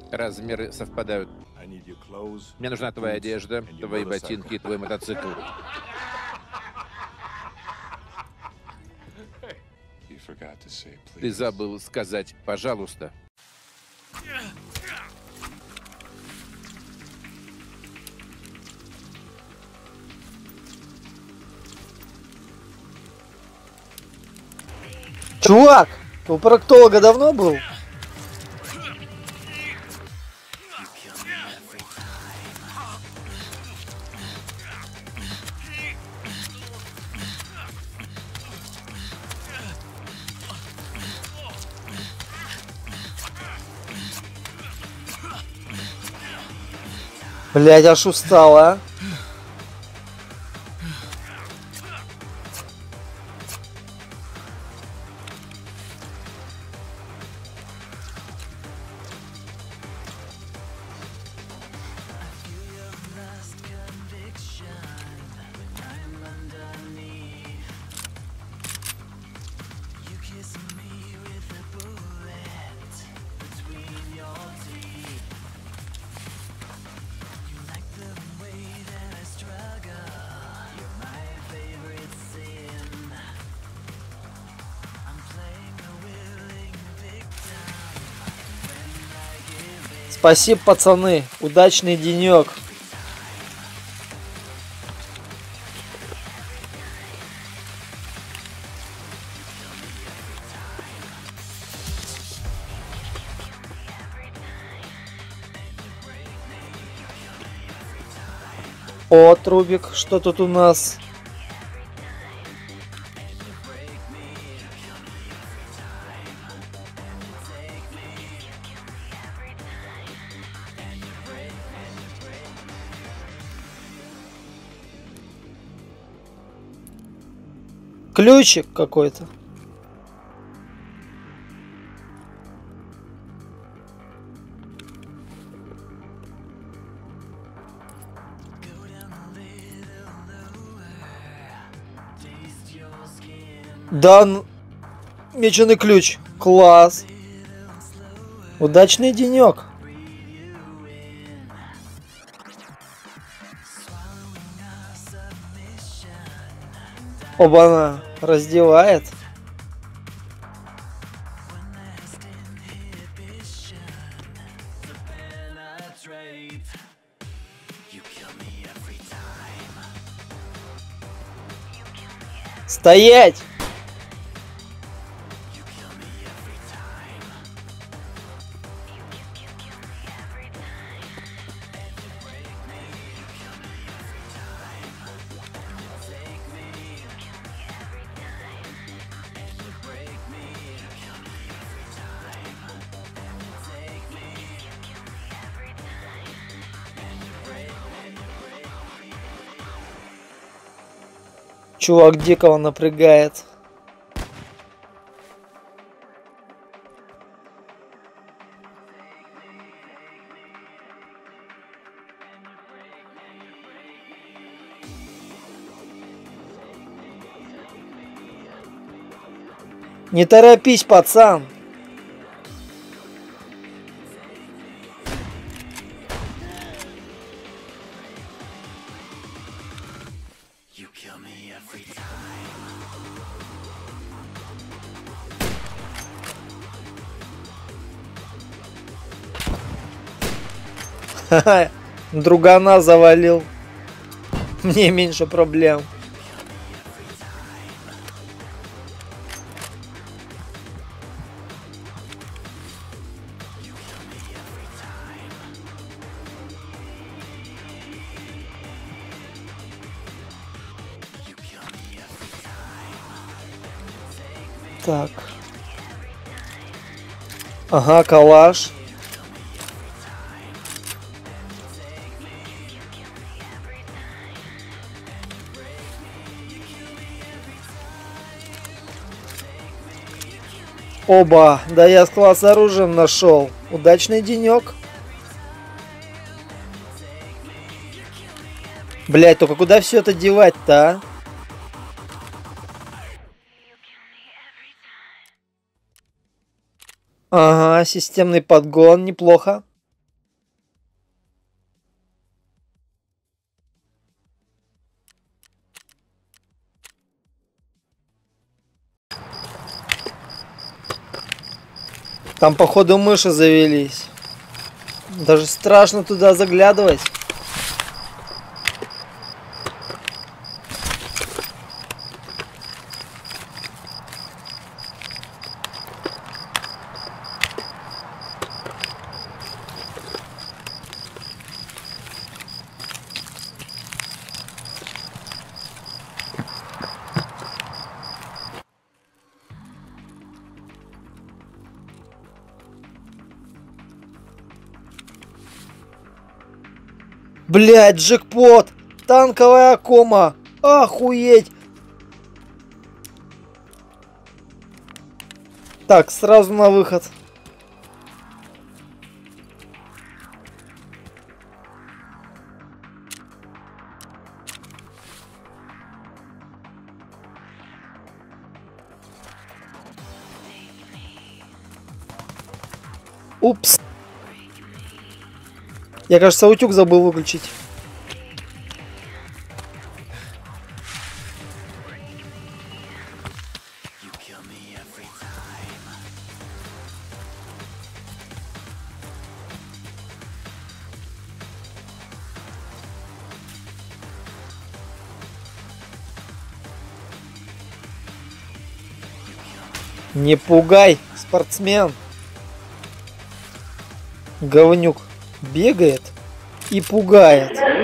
Размеры совпадают. Мне нужна твоя одежда, твои ботинки и твой мотоцикл. Ты забыл сказать «пожалуйста». Чувак, у проктолога давно был? Блядь, аж устала, а? Спасибо, пацаны. Удачный денек. О, Трубик, что тут у нас? Ключик какой-то. Да, меченый ключ. Класс. Удачный денек. Оба-на, раздевает. Стоять! Чувак дико он напрягает. Не торопись, пацан. Ха-ха, другана завалил. Мне меньше проблем. Так. Ага, калаш. Оба, да я склад с оружием нашел. Удачный денек. Блять, только куда все это девать-то, а? Ага, системный подгон, неплохо. Там, походу, мыши завелись. Даже страшно туда заглядывать. Блять, джекпот! Танковая кома! Охуеть! Так, сразу на выход. Упс. Я, кажется, утюг забыл выключить. Не пугай, спортсмен. Говнюк бегает и пугает.